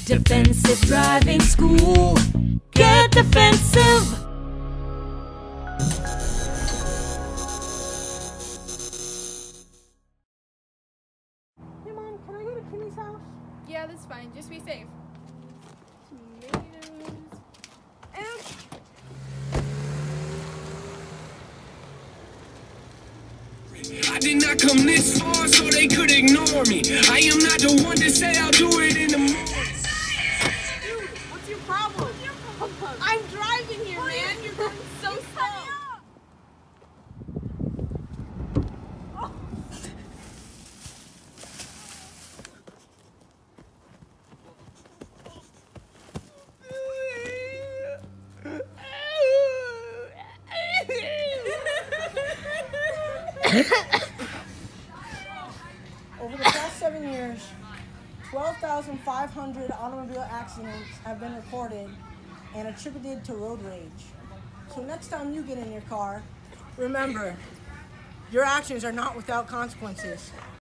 Defensive driving school. Get defensive. Hey Mom, can I go to Kimmy's house? Yeah, that's fine. Just be safe. Tomatoes. I did not come this far so they could ignore me. I am not the one to say I'll do it in the morning. Dude, what's your problem? I'm driving here, man. You're going so slow. Over the past 7 years, 12,500 automobile accidents have been reported and attributed to road rage. So next time you get in your car, remember, your actions are not without consequences.